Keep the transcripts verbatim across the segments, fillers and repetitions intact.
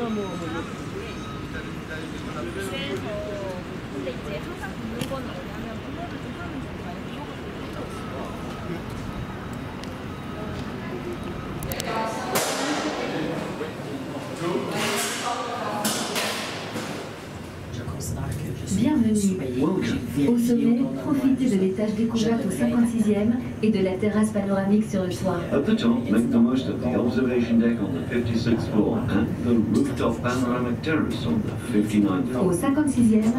근데 이제 항상 굽는 건 뭐냐면 그거를 좀 하면 좀 많이 비용을 좀 Bienvenue. Au sommet, profitez de l'étage découverte au cinquante-sixième et de la terrasse panoramique sur le toit. At the top, make the most of the observation deck on the fifty-sixth floor and the rooftop panoramic terrace on the fifty-ninth floor. Au cinquante-sixième,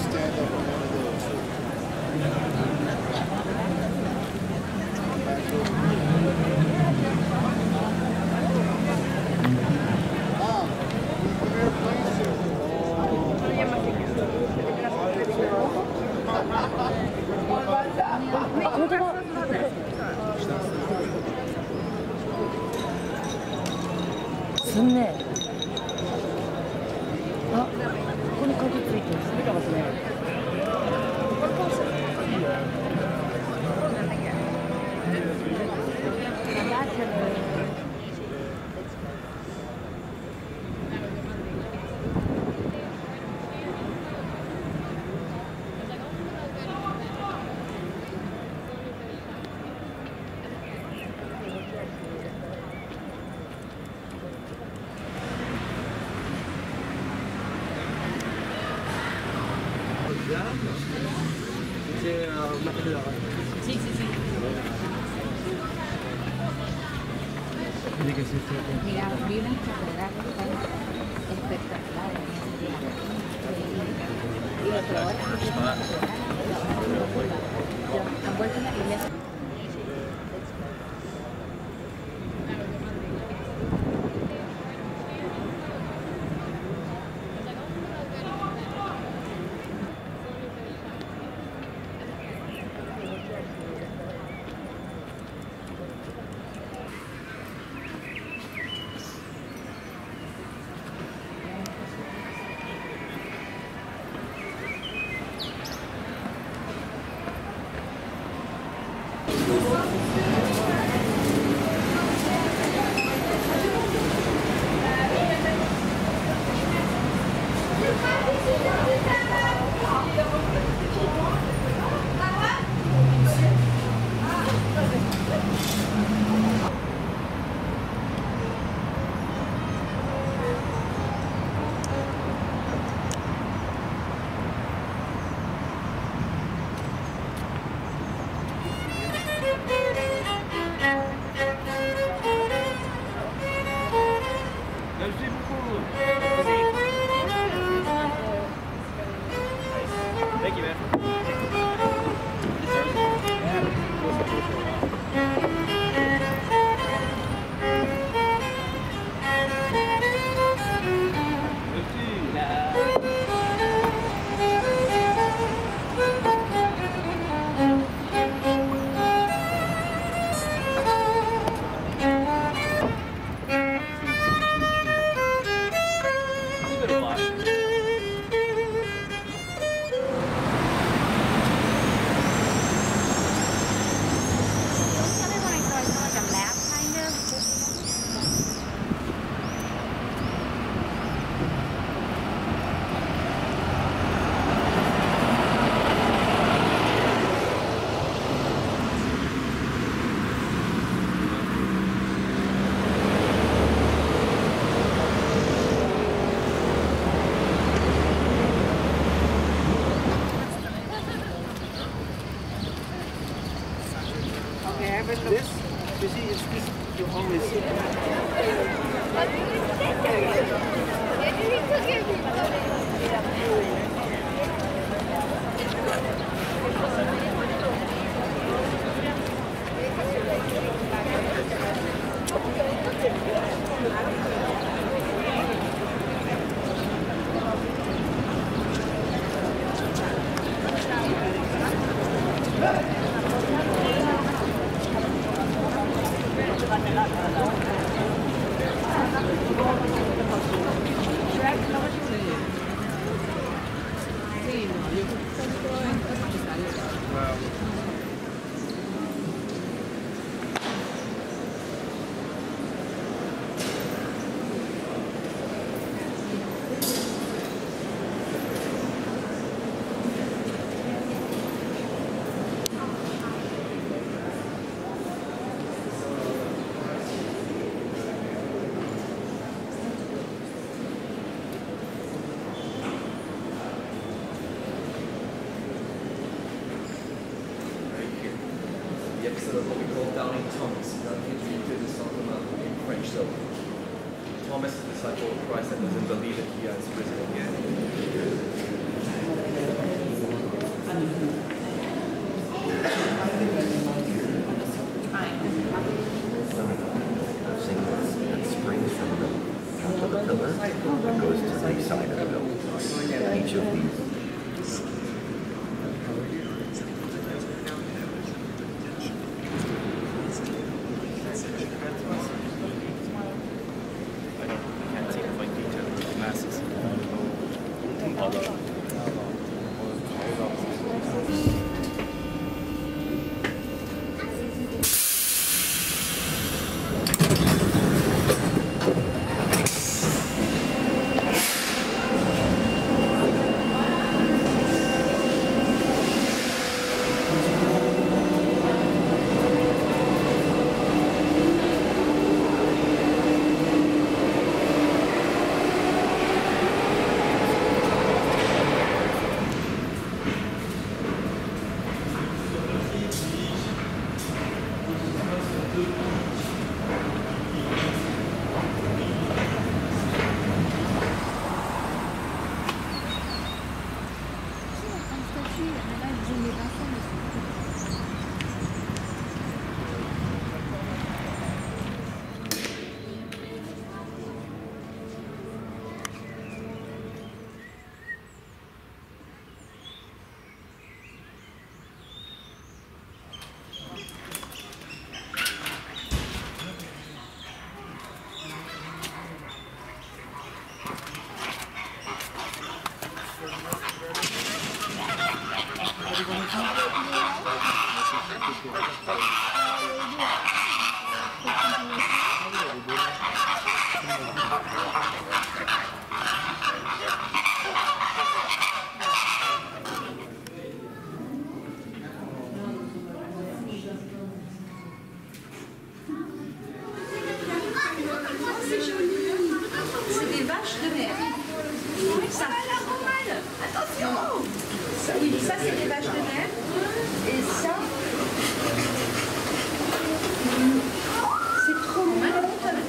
stand up on one of those. Ah, come here, please. すんね。あ、ここに鍵ついてる。それかもしれない。 Sí, sí, sí. Mira, vi unas carreras que están espectaculares en ese día. Y lo que ahora es una carrera, han vuelto a la iglesia. Thank you, man. This, you see, it's this, you always see. The episode of what we call Doubting Thomas. That means we do this song in French. So Thomas, the disciple of Christ, that doesn't believe that he has risen again. That springs from the top of the pillar and goes to the side of the building. Each of these. Oui, ça c'est des vaches de mer. Et ça, c'est trop mignon, t'as vu?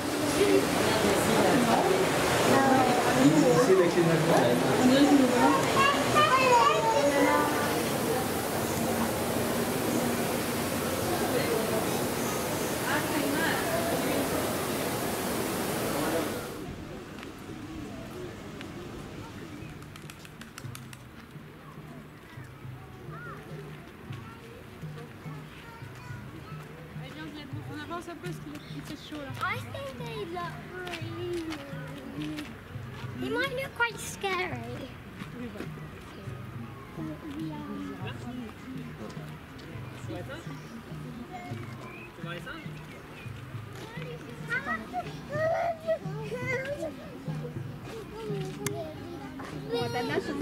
C'est avec les On avance un peu parce qu'il fait chaud là. I think they look really, they might look quite scary. Tu vas éteindre? Tu vas éteindre? Bon, t'as de la chance.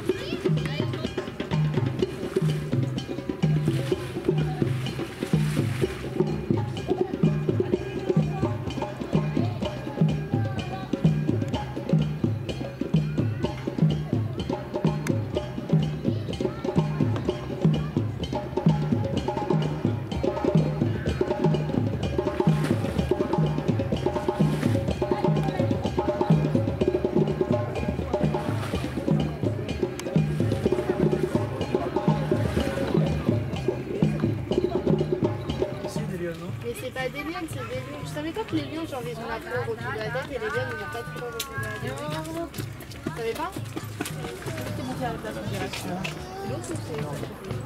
Mais c'est pas des lions, c'est des lions. Je savais pas que les lions, genre, ils ont la fleur au-dessus de la tête et les lions, ils n'ont pas de fleur au-dessus de la tête. Tu savais pas? C'est monté à la place en direct. C'est l'autre ou c'est l'autre?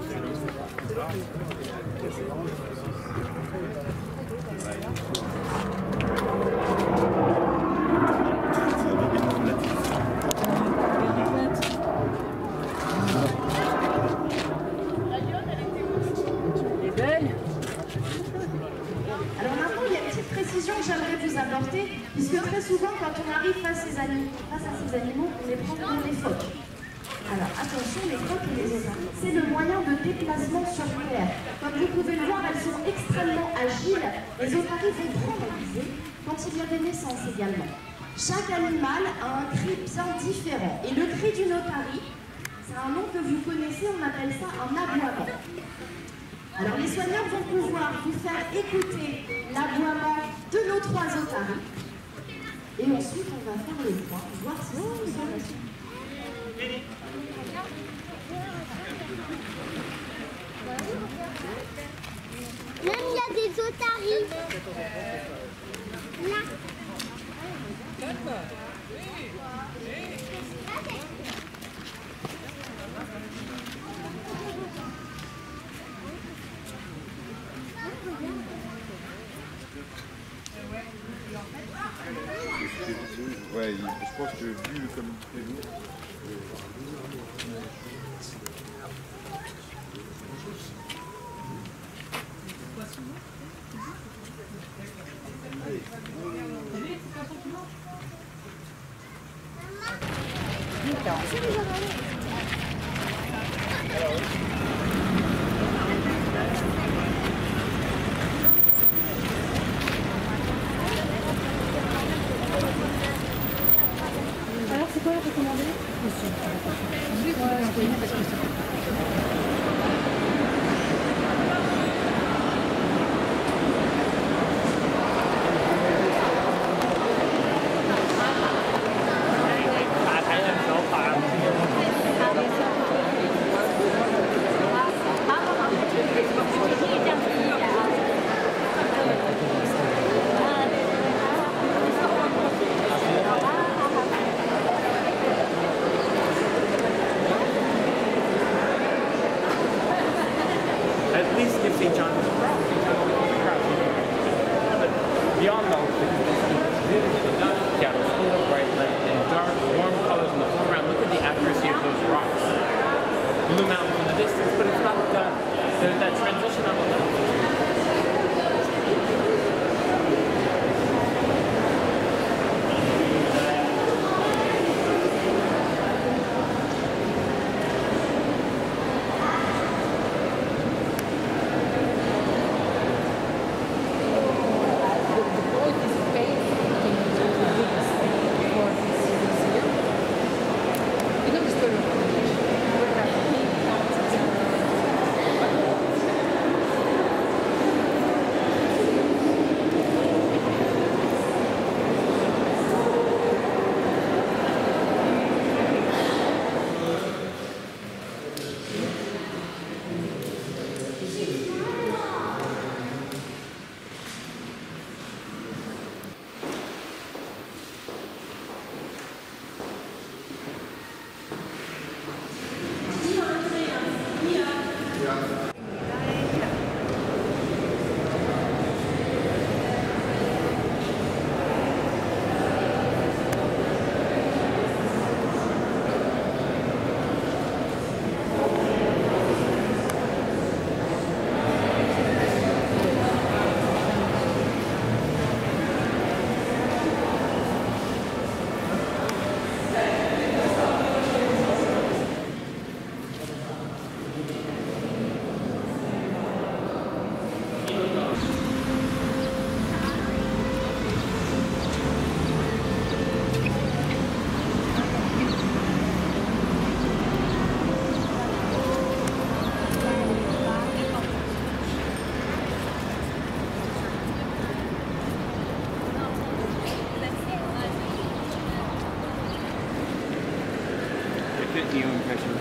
Alors maintenant, il y a une petite précision que j'aimerais vous apporter, puisque très souvent, quand on arrive face, ces animaux, face à ces animaux, on les prend comme des phoques. Alors attention, les phoques et les otaries, c'est le moyen de déplacement circulaire. Comme vous pouvez le voir, elles sont extrêmement agiles. Les otaries vont prendre visée quand il y a des naissances également. Chaque animal a un cri bien différent. Et le cri d'une otarie, c'est un nom que vous connaissez, on appelle ça un aboiement. Alors les soigneurs vont pouvoir vous faire écouter l'aboiement de nos trois otaries. Et ensuite, on va faire le point, voir si c'est une Même il y a des otaries. Là. Ouais, je pense que vu comme c'est lourd. Alors, c'est quoi la recommandée? At least give Saint John the cross. But beyond those, yeah, it's full of bright light and dark, warm colors in the foreground. Look at the accuracy of those rocks. Blue mountains in the distance, but it's not the, there's that transition on the left. New impression.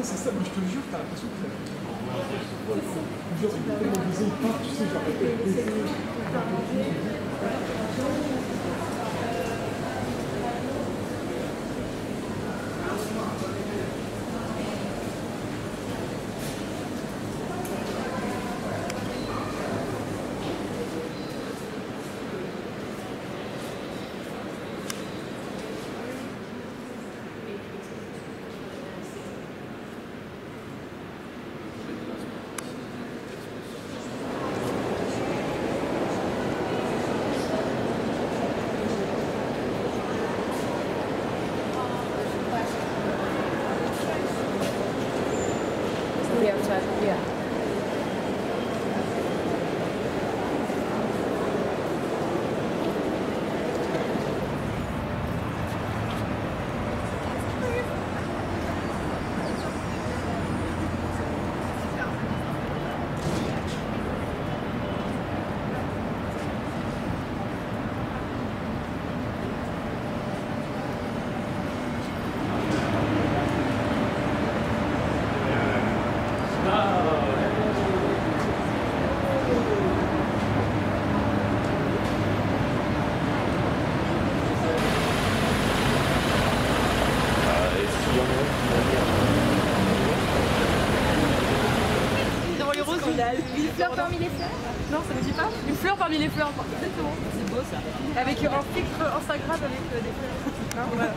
c'est ça, mais je te jure, t'as l'impression que c'est... Genre, c'est tellement des éparts, tu sais, genre... Yeah. Une fleur parmi les fleurs? Non, ça ne dit pas. Une fleur parmi les fleurs. Exactement. C'est beau ça. Avec un filtre Instagram avec euh, des fleurs. Non, voilà.